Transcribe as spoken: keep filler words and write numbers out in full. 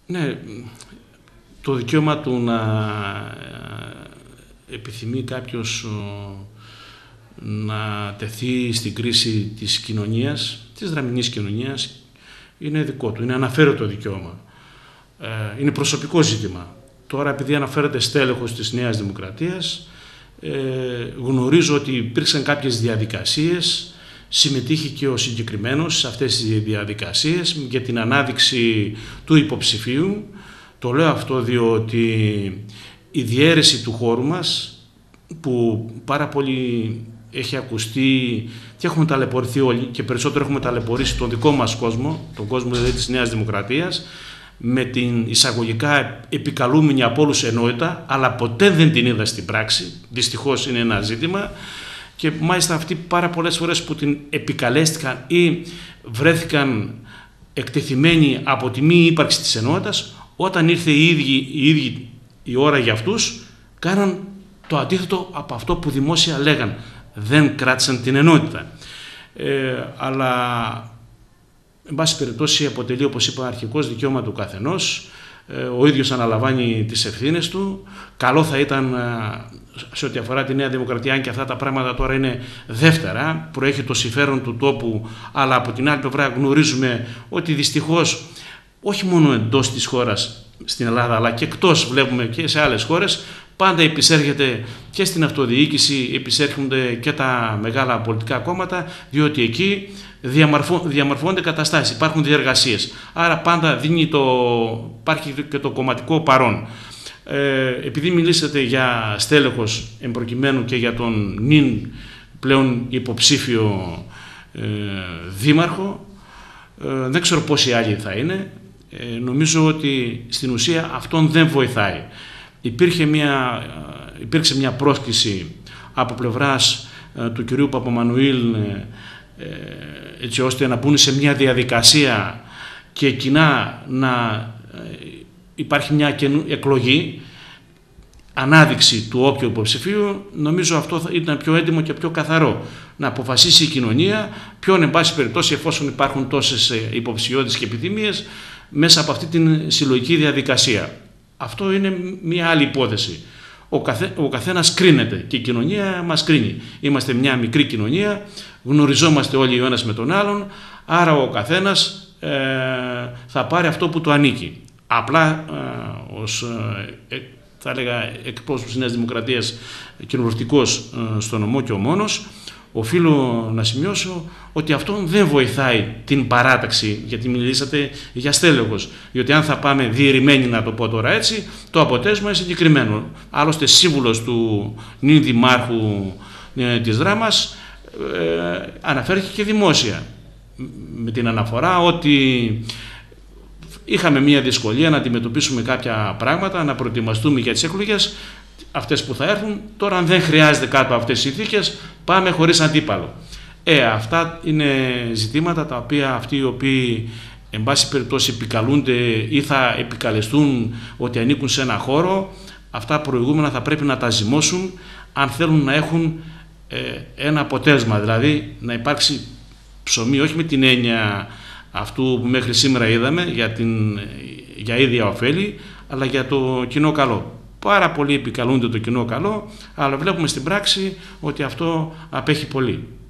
Ναι, το δικαίωμα του να επιθυμεί κάποιος να τεθεί στην κρίση της κοινωνίας, της δραμηνής κοινωνίας, είναι δικό του, είναι αναφέρετο δικαίωμα. Είναι προσωπικό ζήτημα. Τώρα, επειδή αναφέρεται στέλεχος της Νέας Δημοκρατίας, γνωρίζω ότι υπήρξαν κάποιες διαδικασίες, συμμετείχε και ο συγκεκριμένος σε αυτές τις διαδικασίες για την ανάδειξη του υποψηφίου. Το λέω αυτό διότι η διαίρεση του χώρου μας, που πάρα πολύ έχει ακουστεί και έχουμε ταλαιπωρηθεί όλοι, και περισσότερο έχουμε ταλαιπωρήσει τον δικό μας κόσμο, τον κόσμο δηλαδή της Νέας Δημοκρατίας, με την εισαγωγικά επικαλούμενη από όλους ενότητα, αλλά ποτέ δεν την είδα στην πράξη. Δυστυχώς είναι ένα ζήτημα. Και μάλιστα αυτοί πάρα πολλές φορές που την επικαλέστηκαν ή βρέθηκαν εκτεθειμένοι από τη μη ύπαρξη της ενότητας, όταν ήρθε η ίδια η, ίδια η ώρα για αυτούς, κάναν το αντίθετο από αυτό που δημόσια λέγαν. Δεν κράτησαν την ενότητα. Ε, αλλά, εν πάση περιπτώσει, αποτελεί, όπως είπα αρχικώς, δικαίωμα του καθενός. Ε, ο ίδιος αναλαμβάνει τις ευθύνες του. Καλό θα ήταν, σε ό,τι αφορά τη Νέα Δημοκρατία, αν και αυτά τα πράγματα τώρα είναι δεύτερα, προέχει το συμφέρον του τόπου, αλλά από την άλλη πλευρά γνωρίζουμε ότι δυστυχώς, όχι μόνο εντός της χώρας στην Ελλάδα, αλλά και εκτός, βλέπουμε και σε άλλες χώρες, πάντα επισέρχεται και στην αυτοδιοίκηση, επισέρχονται και τα μεγάλα πολιτικά κόμματα, διότι εκεί διαμορφώ, διαμορφώνται καταστάσεις, υπάρχουν διεργασίες. Άρα πάντα δίνει το, υπάρχει και το κομματικό παρόν. Ε, επειδή μιλήσατε για στέλεχος εμπροκειμένου και για τον νυν πλέον υποψήφιο ε, δήμαρχο, ε, δεν ξέρω πόσοι άλλοι θα είναι. Ε, νομίζω ότι στην ουσία αυτόν δεν βοηθάει. Υπήρχε μια, υπήρξε μια πρόσκληση από πλευράς ε, του κυρίου Παπαμανουήλ ε, ε, έτσι ώστε να μπουν σε μια διαδικασία και κοινά να ε, υπάρχει μια καινού, εκλογή, ανάδειξη του όποιου υποψηφίου. Νομίζω αυτό θα ήταν πιο έντιμο και πιο καθαρό. Να αποφασίσει η κοινωνία ποιον, εν πάση περιπτώσει, εφόσον υπάρχουν τόσες υποψηφιότητες και επιθυμίες, μέσα από αυτή την συλλογική διαδικασία. Αυτό είναι μια άλλη υπόθεση. Ο, καθέ, ο καθένας κρίνεται και η κοινωνία μας κρίνει. Είμαστε μια μικρή κοινωνία, γνωριζόμαστε όλοι ο ένας με τον άλλον, άρα ο καθένας ε, θα πάρει αυτό που του ανήκει. Απλά ε, ως ε, θα έλεγα εκπρόσωπος της Νέας Δημοκρατίας, κοινοβουλευτικός ε, στο νομό και ο μόνος, οφείλω να σημειώσω ότι αυτό δεν βοηθάει την παράταξη, γιατί μιλήσατε για στέλεχος. Διότι αν θα πάμε διαιρημένοι, να το πω τώρα έτσι, το αποτέλεσμα είναι συγκεκριμένο. Άλλωστε, σύμβουλος του νυν δημάρχου ε, της Δράμας ε, αναφέρθηκε και δημόσια, με την αναφορά ότι είχαμε μια δυσκολία να αντιμετωπίσουμε κάποια πράγματα, να προετοιμαστούμε για τις εκλογές, αυτές που θα έρθουν. Τώρα, αν δεν χρειάζεται κάτω από αυτές τις συνθήκες, πάμε χωρίς αντίπαλο. Ε, αυτά είναι ζητήματα τα οποία αυτοί οι οποίοι, εν πάση περιπτώσει, επικαλούνται ή θα επικαλεστούν ότι ανήκουν σε ένα χώρο, αυτά προηγούμενα θα πρέπει να τα ζυμώσουν αν θέλουν να έχουν ε, ένα αποτέλεσμα, δηλαδή να υπάρξει ψωμί, όχι με την έννοια αυτού που μέχρι σήμερα είδαμε για, την, για ίδια ωφέλη, αλλά για το κοινό καλό. Πάρα πολλοί επικαλούνται το κοινό καλό, αλλά βλέπουμε στην πράξη ότι αυτό απέχει πολύ.